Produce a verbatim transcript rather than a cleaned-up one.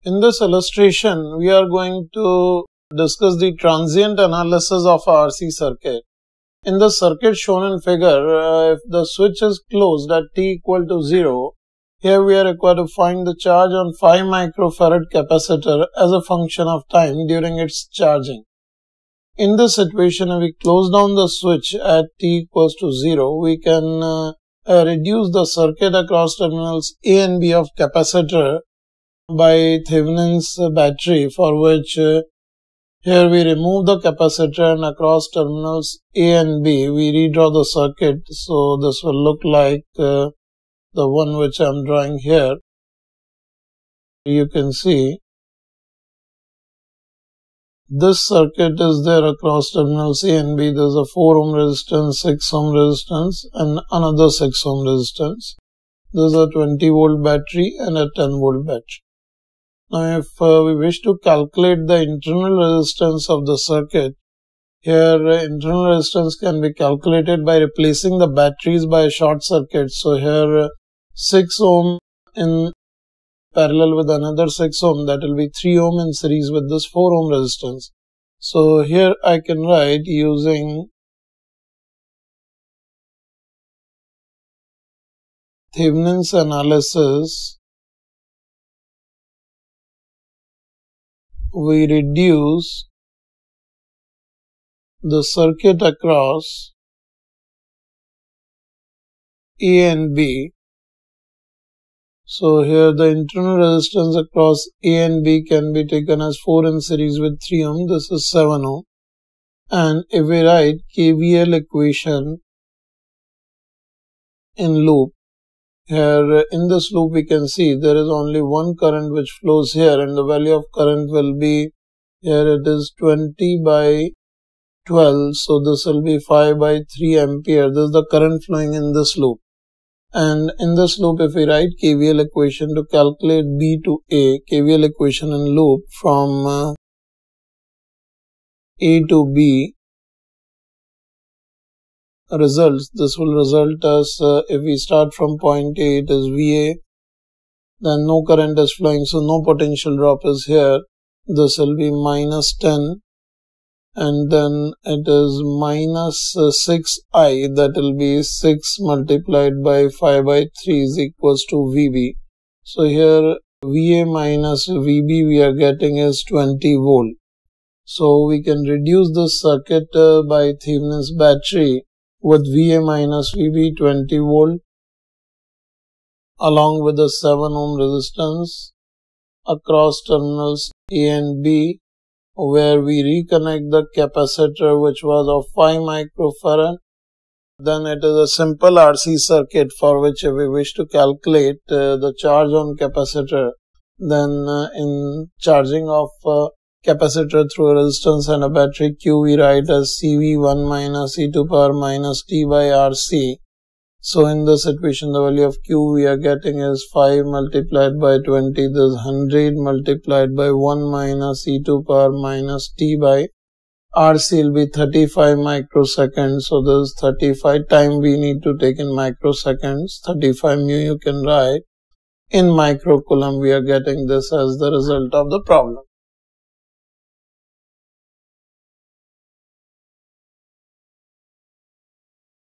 In this illustration, we are going to discuss the transient analysis of a R C circuit. In the circuit shown in figure, uh, if the switch is closed at t equal to zero, here we are required to find the charge on five microfarad capacitor as a function of time during its charging. In this situation, if we close down the switch at t equals to zero, we can uh, uh, reduce the circuit across terminals A and B of capacitor by Thevenin's battery, for which uh, here we remove the capacitor and across terminals A and B we redraw the circuit. So this will look like uh, the one which I am drawing here. You can see this circuit is there across terminals A and B. There is a four ohm resistance, six ohm resistance and another six ohm resistance. There is a twenty volt battery and a ten volt battery. Now, if uh, we wish to calculate the internal resistance of the circuit, here uh, internal resistance can be calculated by replacing the batteries by a short circuit. So, here uh, six ohm in parallel with another six ohm, that will be three ohm in series with this four ohm resistance. So, here I can write using Thevenin's analysis, we reduce the circuit across A and B. So here the internal resistance across A and B can be taken as four in series with three ohm. This is seven ohm. And if we write K V L equation in loop, here in this loop we can see there is only one current which flows here, and the value of current will be, here it is twenty by twelve, so this will be five by three ampere. This is the current flowing in this loop. And in this loop, if we write K V L equation to calculate B to A, K V L equation in loop from uh, A to B results, this will result as, uh, if we start from point A, it is V A, then no current is flowing, so no potential drop is here. This will be minus ten, and then it is minus uh, six I, that will be six multiplied by five by three is equals to V B. So here V A minus V B we are getting is twenty volt. So we can reduce this circuit uh, by Thevenin's battery with V A minus V B twenty volt along with the seven ohm resistance across terminals A and B, where we reconnect the capacitor which was of five microfarad. Then it is a simple R C circuit for which if we wish to calculate uh, the charge on capacitor, then uh, in charging of uh, capacitor through a resistance and a battery Q, we write as C V one minus e to power minus t by R C. So in this equation, the value of Q we are getting is five multiplied by twenty, this is one hundred multiplied by one minus e to power minus t by R C will be thirty-five microseconds. So this is thirty-five, time we need to take in microseconds, thirty-five mu you can write. In microcoulomb we are getting this as the result of the problem.